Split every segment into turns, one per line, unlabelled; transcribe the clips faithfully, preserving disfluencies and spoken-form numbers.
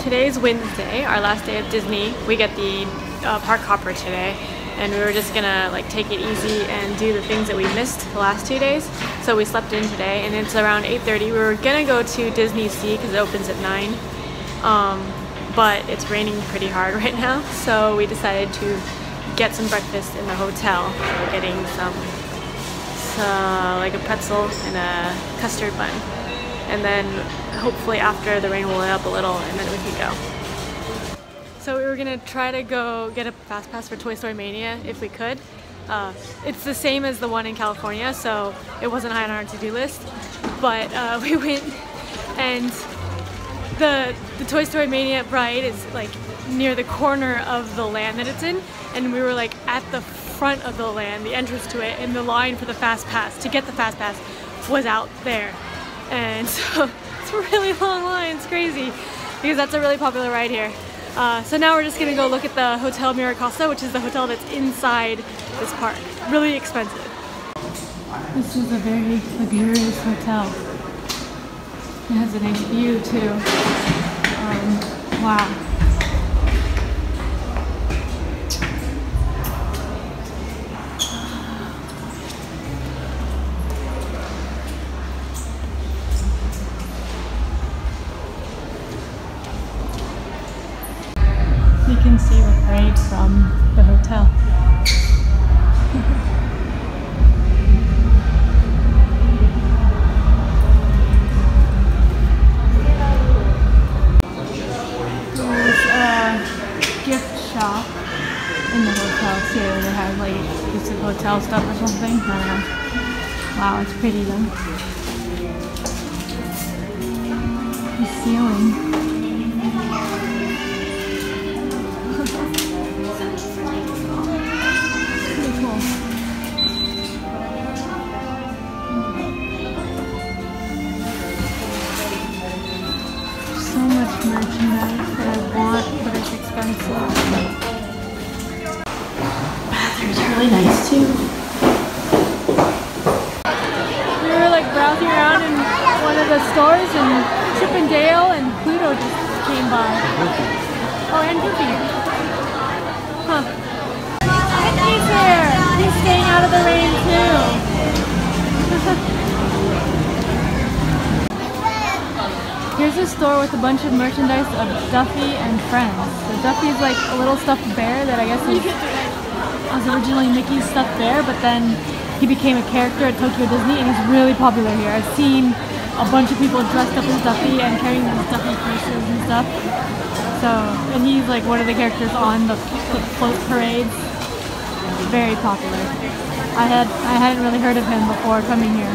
Today's Wednesday, our last day of Disney. We get the uh, park hopper today, and we were just gonna like take it easy and do the things that we missed the last two days. So we slept in today, and it's around eight thirty. We were gonna go to Disney Sea because it opens at nine, um, but it's raining pretty hard right now. So we decided to get some breakfast in the hotel. We're getting some, some like a pretzel and a custard bun, and then hopefully after the rain will let up a little, and then we can go. So we were gonna try to go get a fast pass for Toy Story Mania if we could. Uh, it's the same as the one in California, so it wasn't high on our to-do list. But uh, we went, and the the Toy Story Mania ride is like near the corner of the land that it's in, and we were like at the front of the land, the entrance to it, and the line for the fast pass to get the fast pass was out there, and so it's a really long line. It's crazy because that's a really popular ride here. Uh, so now we're just gonna go look at the Hotel Miracosta, which is the hotel that's inside this park. Really expensive. This is a very luxurious hotel. It has a nice view too. Um, wow. You can see the parade from the hotel. There's a gift shop in the hotel too. They have like just hotel stuff or something. I don't know. Wow, it's pretty though. The ceiling. Merchandise that I want, but it's expensive. Bathroom's really nice too. We were like browsing around in one of the stores, and Chip and Dale and Pluto just came by. Oh, and Goofy. Huh. He's here. He's staying out of the rain too. Here's a store with a bunch of merchandise of Duffy and Friends. So Duffy's like a little stuffed bear that I guess is, was originally Mickey's stuffed bear, but then he became a character at Tokyo Disney, and he's really popular here. I've seen a bunch of people dressed up as Duffy and carrying these Duffy purses and stuff. So, and he's like one of the characters on the, the float parades. Very popular. I had I hadn't really heard of him before coming here.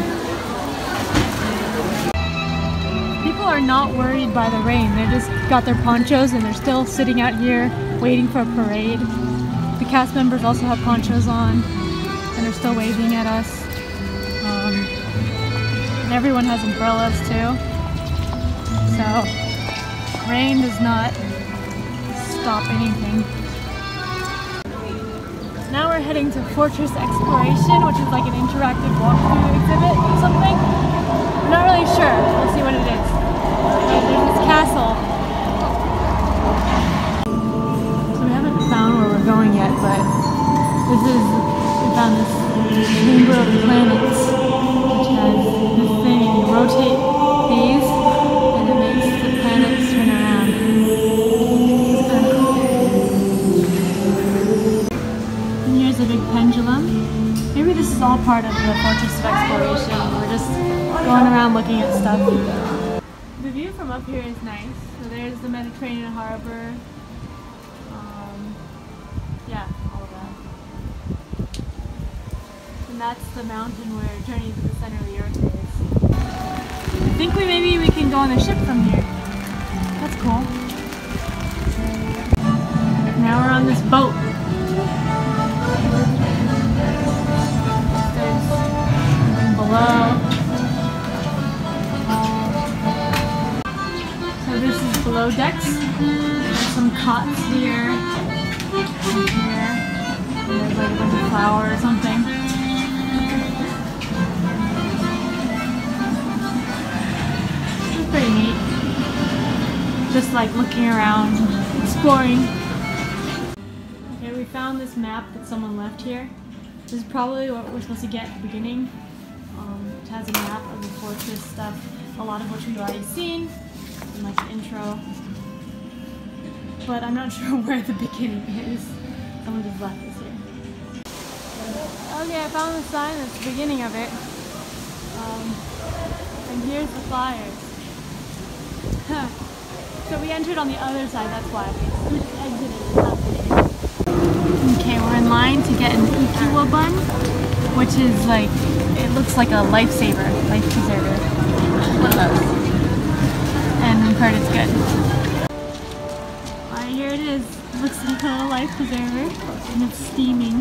People are not worried by the rain. They just got their ponchos and they're still sitting out here waiting for a parade. The cast members also have ponchos on and they're still waving at us. Um, and everyone has umbrellas too. So rain does not stop anything. Now we're heading to Fortress Exploration, which is like an interactive walkthrough exhibit or something. I'm not really sure. We'll see what it is. But there's this castle. So we haven't found where we're going yet, but this is, we found this Chamber of Planets, which has this thing. You rotate these, and it makes the planets turn around. It's kind of cool. And here's a big pendulum. Maybe this is all part of the Fortress of Exploration. We're just going around looking at stuff. The view from up here is nice. So there's the Mediterranean harbor. Um, yeah, all of that. And that's the mountain where Journey to the Center of the Earth is. I think we maybe we can go on the ship from here. That's cool. Now we're on this boat. There's below. This is below decks. There's some cots here, and here, and there's like a bunch of flower or something. It's pretty neat. just like looking around, exploring. Okay, we found this map that someone left here. This is probably what we're supposed to get at the beginning. Um, it has a map of the fortress stuff, a lot of which we've already seen, and like the intro. But I'm not sure where the beginning is. Someone just left this here. Okay, I found the sign that's the beginning of it. Um, and here's the flyers. So we entered on the other side, that's why. We just exited, it's not there. Okay, we're in line to get an Ukiwa bun, which is like, it looks like a lifesaver, life preserver. One of those. And we've heard it's good. Alright, here it is. It looks like a life preserver, and it's steaming.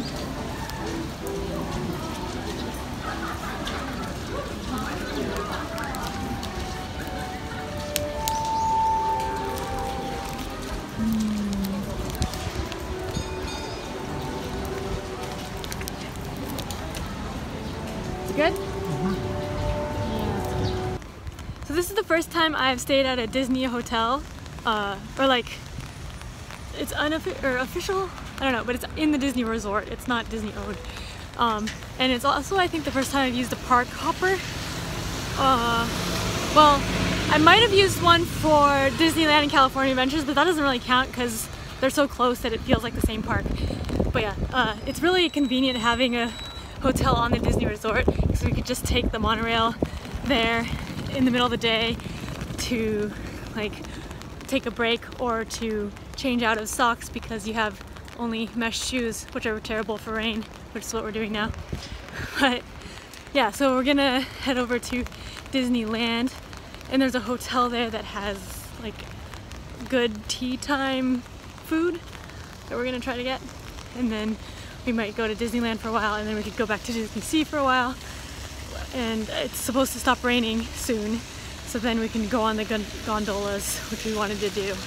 Good? Mm-hmm. Yeah. So this is the first time I've stayed at a Disney hotel, uh, or like, it's unofficial, or official? I don't know, but it's in the Disney resort. It's not Disney owned. Um, and it's also, I think, the first time I've used a park hopper. Uh, well, I might have used one for Disneyland and California Adventures, but that doesn't really count because they're so close that it feels like the same park. But yeah, uh, it's really convenient having a hotel on the Disney resort because we could just take the monorail there in the middle of the day to like take a break or to change out of socks because you have only mesh shoes, which are terrible for rain, which is what we're doing now. But yeah, so we're gonna head over to Disneyland, and there's a hotel there that has like good tea time food that we're gonna try to get, and then we might go to Disneyland for a while, and then we could go back to Disney Sea for a while. And it's supposed to stop raining soon, so then we can go on the gondolas, which we wanted to do.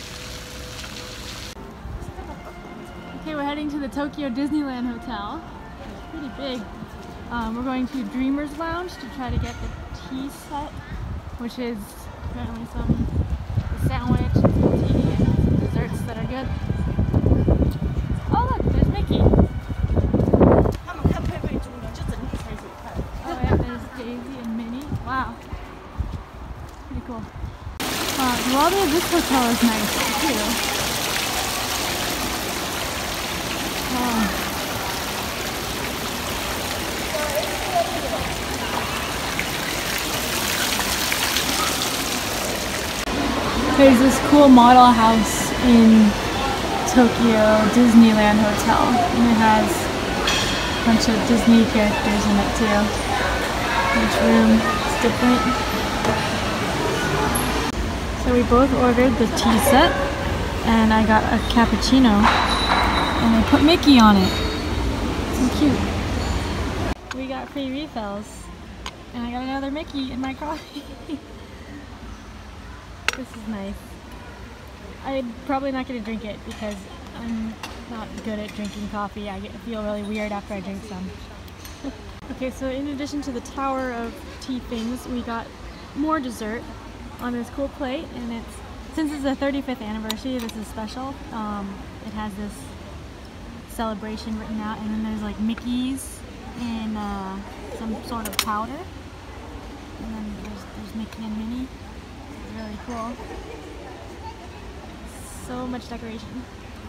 Okay, we're heading to the Tokyo Disneyland Hotel. It's pretty big. Um, we're going to Dreamers Lounge to try to get the tea set, which is apparently some a sandwich, some tea, and some desserts that are good. Oh look, there's Mickey. Oh yeah, there's Daisy and Minnie. Wow. Pretty cool. Uh, the lobby of this hotel is nice too. Oh. There's this cool model house in Tokyo Disneyland Hotel, and it has a bunch of Disney characters in it too. Each room is different. So we both ordered the tea set, and I got a cappuccino, and I put Mickey on it. So cute. We got free refills, and I got another Mickey in my coffee. This is nice. I'm probably not going to drink it because I'm not good at drinking coffee. I get, feel really weird after I drink some. Okay, so in addition to the tower of tea things, we got more dessert on this cool plate, and it's, since it's the thirty-fifth anniversary, this is special. Um, it has this celebration written out, and then there's like Mickey's in uh, some sort of powder, and then there's, there's Mickey and Minnie. It's really cool. So much decoration.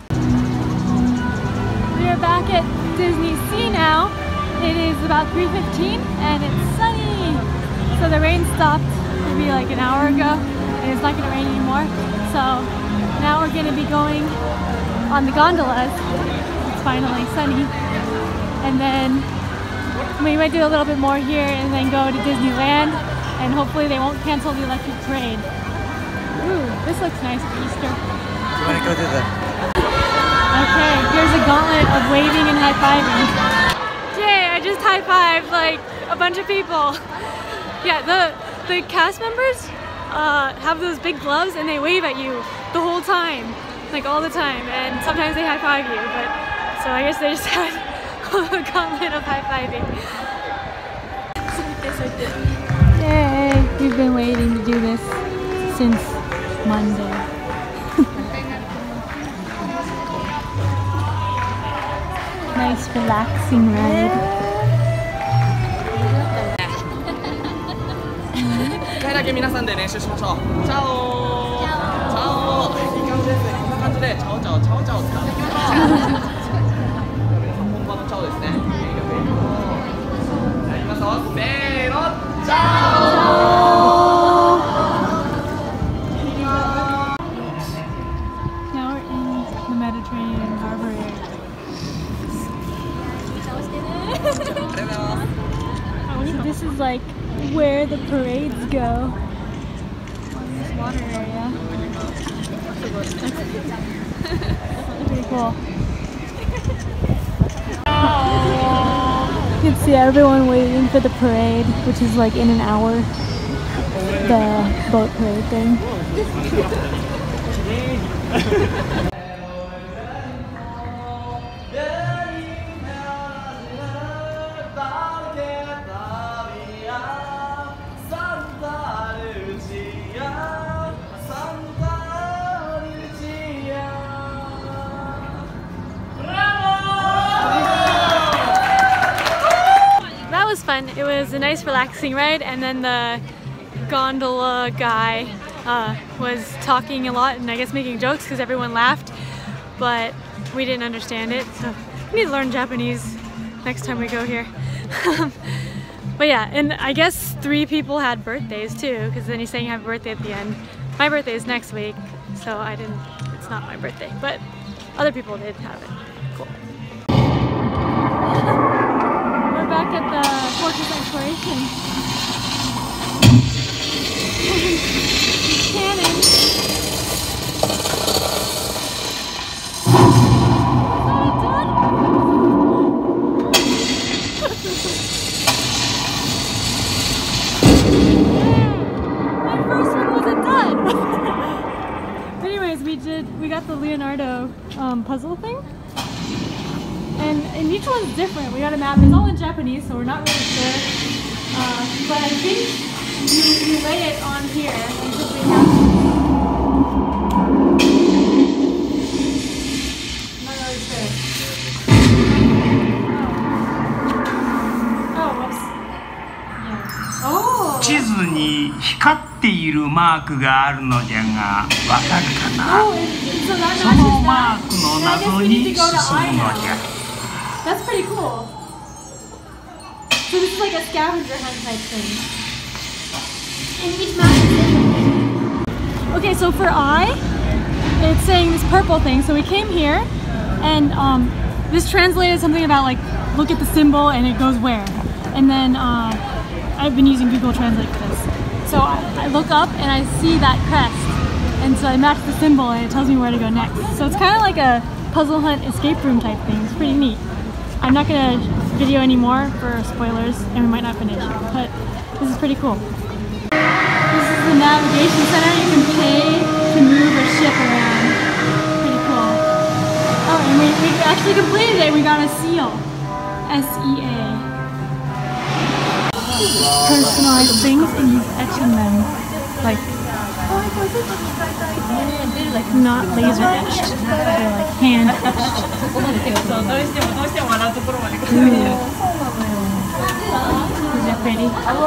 We are back at Disney Sea now. It is about three fifteen and it's sunny. So the rain stopped maybe like an hour ago, and it's not going to rain anymore. So now we're going to be going on the gondolas. It's finally sunny. And then we might do a little bit more here and then go to Disneyland, and hopefully they won't cancel the electric parade. Ooh, this looks nice for Easter.
You want to go to the...
Okay, here's a gauntlet of waving and high-fiving. Yay, I just high-fived like a bunch of people. Yeah, the, the cast members uh, have those big gloves and they wave at you the whole time. Like all the time, and sometimes they high-five you, but so I guess they just had a gauntlet of high-fiving. Yay, we've been waiting to do this since Monday.
nice relaxing ride.
一回だけ皆さんで練習しましょう。チャオチャオ。いい感じですね。こんな感じでチャオチャオチャオチャオ使っていきましょう。皆さん本場のチャオですね。じゃあいきますよ。せーの。チャオ。
Now we're in the Mediterranean harbor area. So this is like where the parades go. This water area. Pretty cool. You can see everyone waiting for the parade, which is like in an hour. The boat parade thing.
That was fun. It was a nice relaxing ride, and then the gondola guy uh, was talking a lot and I guess making jokes because everyone laughed, but we didn't understand it, so we need to learn Japanese next time we go here. But yeah, and I guess three people had birthdays too, because then he's saying happy birthday at the end. My birthday is next week, so I didn't, it's not my birthday, but other people did have it. Cool.
We're back at the Fortress Exploration. Cannon. My first one was a dud. But anyways, we did. We got the Leonardo um, puzzle thing. And, and each one's different. We got a map. It's all in Japanese, so we're not really sure. Uh, but I think you, you lay it on here and simply have to. I'm not really sure. Oh, oh whoops. Yeah. Oh!
地図に光っているマークがあるのじゃが、わかるかな？
Oh, and, and so that
その
matches
マ
that.
ークの
And I guess
謎
we
に
need
進
to go to
む
I
の
now.
じゃ。
That's pretty cool. So this is like a scavenger hunt type thing. And each map is different. Okay, so for I, it's saying this purple thing. So we came here, and um, this translated something about like, look at the symbol and it goes where. And then uh, I've been using Google Translate for this. So I, I look up and I see that crest. And so I match the symbol and it tells me where to go next. So it's kind of like a puzzle hunt escape room type thing. It's pretty neat. I'm not gonna video anymore for spoilers and we might not finish, but this is pretty cool. This is the navigation center. You can pay to move a ship around. Pretty cool. Oh, and we, we actually completed it. We got a seal. S E A. Personalize things and he's etching them. Like, not laser etched. They're like hand etched. Is it pretty?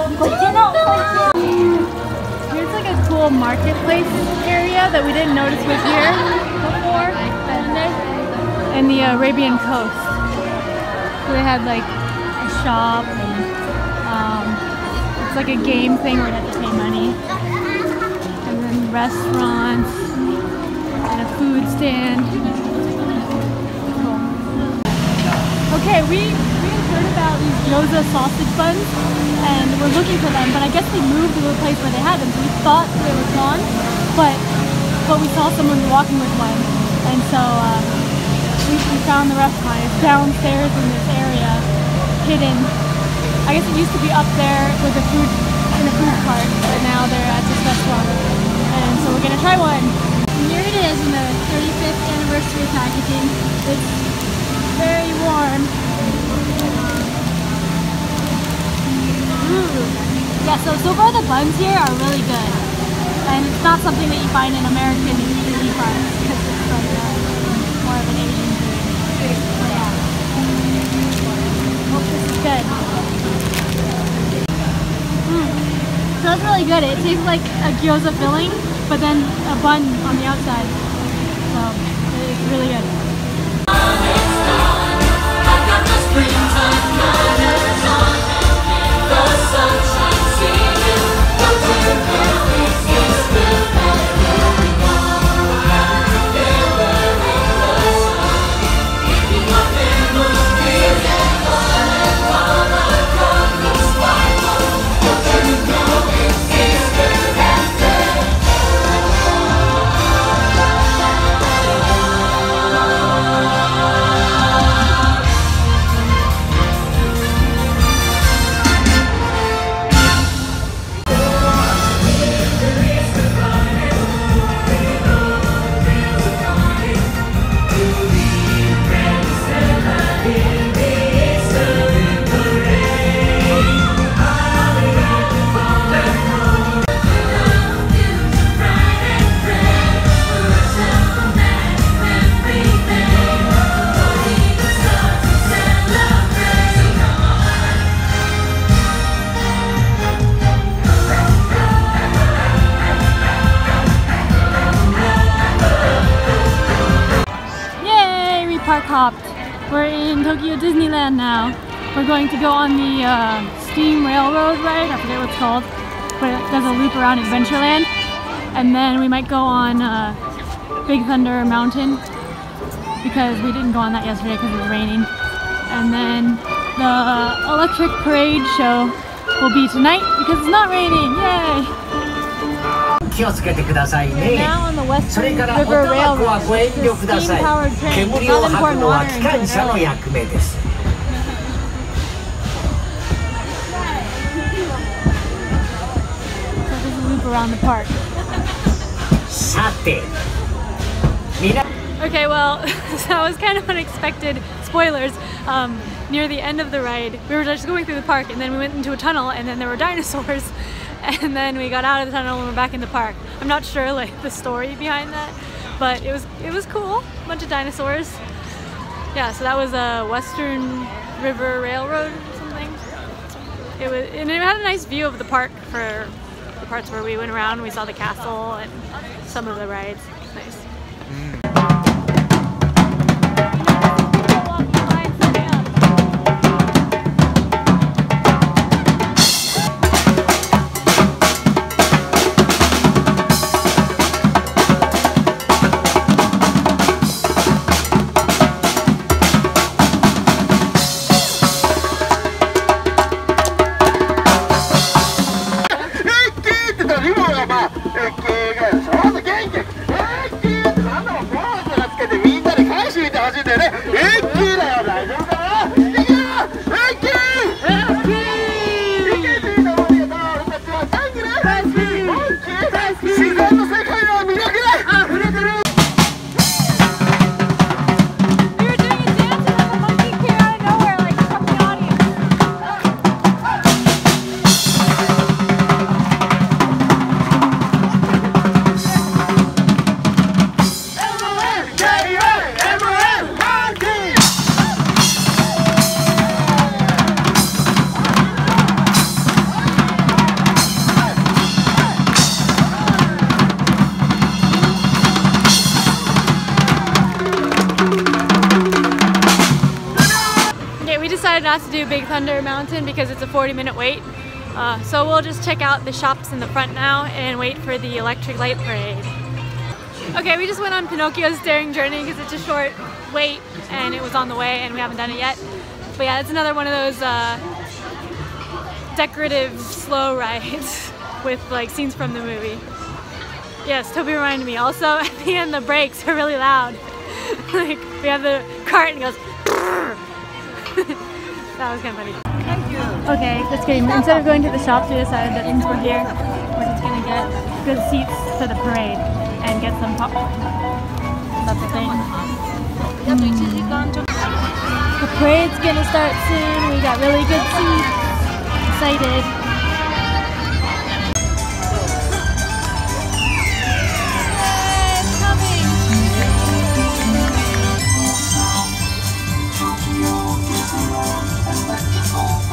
Here's like a cool marketplace area that we didn't notice was here before. In the Arabian coast. So they had like a shop and um, it's like a game thing where you have to pay money. And then restaurants and a food stand. Cool. Okay, we, we had heard about these gyoza sausage buns and we're looking for them, but I guess they moved to the place where they had them, so we thought they were gone, but but we saw someone walking with one, and so uh, we, we found the restaurant. It's downstairs in this area, hidden. I guess it used to be up there with a food in a food cart, but now they're at this restaurant, and so we're gonna try one. And here it is in the thirty-fifth anniversary packaging. It's very warm. Ooh. Yeah, so so far the buns here are really good, and it's not something that you find in American easy buns because it's like uh, more of an Asian food. But yeah. instead. Mm. So that's really good. It tastes like a gyoza filling, but then a bun on the outside. So it's really good. Park hopped. We're in Tokyo Disneyland now. We're going to go on the uh, Steam Railroad ride, I forget what it's called, but it does a loop around Adventureland. And then we might go on uh, Big Thunder Mountain because we didn't go on that yesterday because it was raining. And then the Electric Parade show will be tonight because it's not raining. Yay!
気をつけてくださいね。それからおタバコはご遠慮ください。煙を吐くのは機関車の役目です。さて、みな。
Okay, well, so that was kind of unexpected. Spoilers. Um, near the end of the ride, we were just going through the park, and then we went into a tunnel, and then there were dinosaurs. And then we got out of the tunnel and we're back in the park. I'm not sure like the story behind that, but it was it was cool. A bunch of dinosaurs. Yeah, so that was a Western River Railroad or something. It was, and it had a nice view of the park for the parts where we went around. We saw the castle and some of the rides. It's nice. Not to do Big Thunder Mountain because it's a forty minute wait. Uh, so we'll just check out the shops in the front now and wait for the Electric Light Parade. Okay, we just went on Pinocchio's Daring Journey because it's a short wait and it was on the way and we haven't done it yet. But yeah, it's another one of those uh, decorative slow rides with like scenes from the movie. Yes, Toby reminded me. Also, at the end the brakes are really loud. Like we have the cart and it goes That was kind of funny. Okay, just kidding. Instead of going to the shops, we decided that since we're here, we're just gonna get good seats for the parade and get some popcorn. That's the thing. Mm. The parade's gonna start soon. We got really good seats. Excited.
Oh,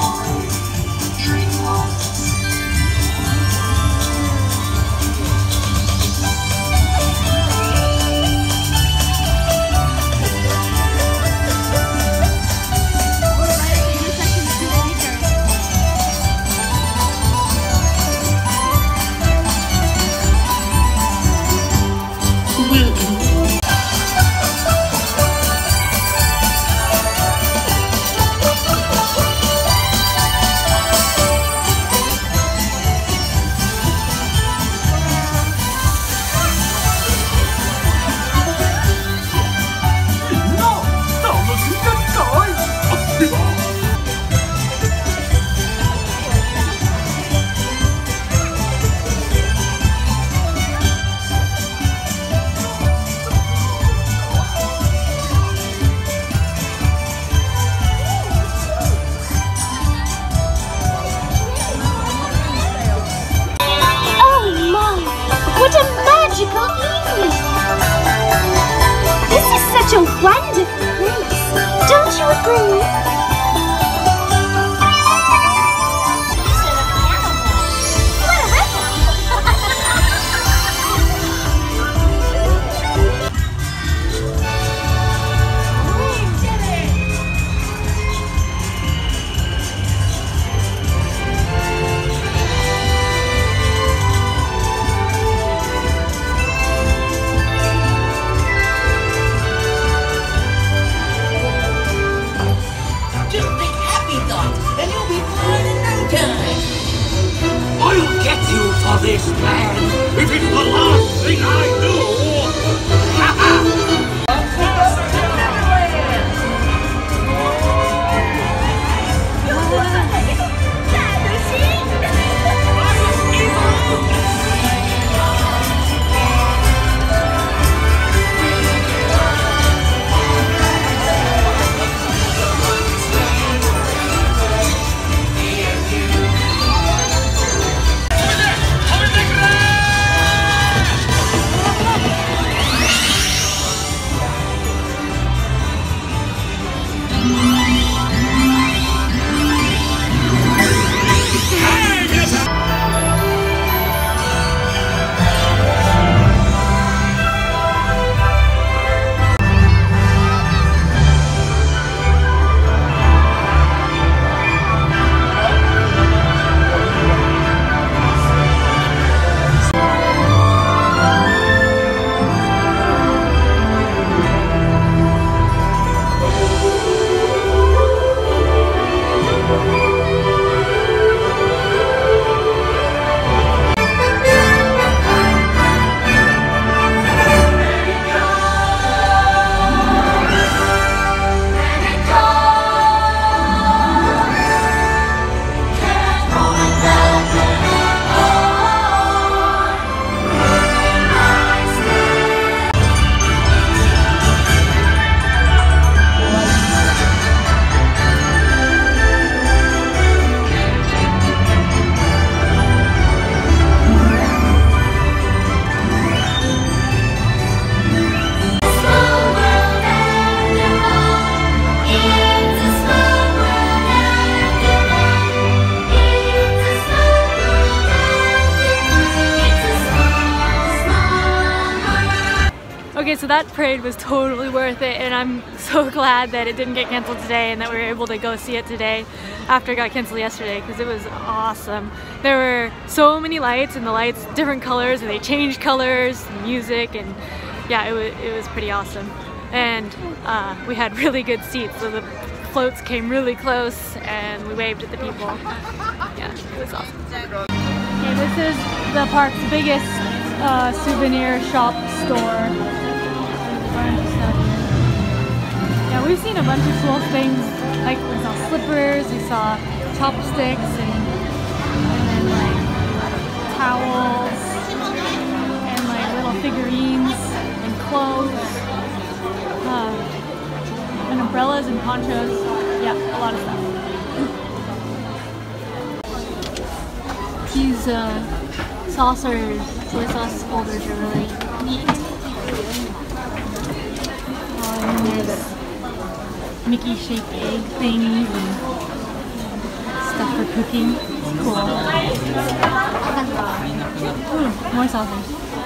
wonderful place. Don't you agree?
I'll get you for this plan, if it's the last thing I do!
Okay, so that parade was totally worth it, and I'm so glad that it didn't get canceled today and that we were able to go see it today after it got canceled yesterday, because it was awesome. There were so many lights, and the lights different colors, and they changed colors, and music, and yeah, it was, it was pretty awesome. And uh, we had really good seats, so the floats came really close and we waved at the people. Yeah, it was awesome.
Okay, this is the park's biggest uh, souvenir shop store. Yeah, we've seen a bunch of cool things, like we saw slippers, we saw chopsticks, and, and then like towels, and like little figurines, and clothes, uh, and umbrellas and ponchos. Yeah, a lot of stuff. These uh, saucers, soy sauce holders are really neat. Oh, and there's Mickey shaped egg things and stuff for cooking. It's cool. Ooh, more saucers.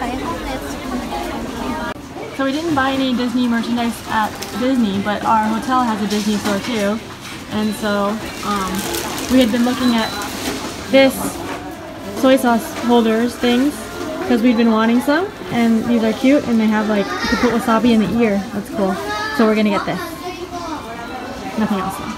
So we didn't buy any Disney merchandise at Disney, but our hotel has a Disney store too. And so um, we had been looking at this soy sauce holders things because we'd been wanting some, and these are cute, and they have like, you could put wasabi in the ear. That's cool. So we're gonna get this. Nothing else though.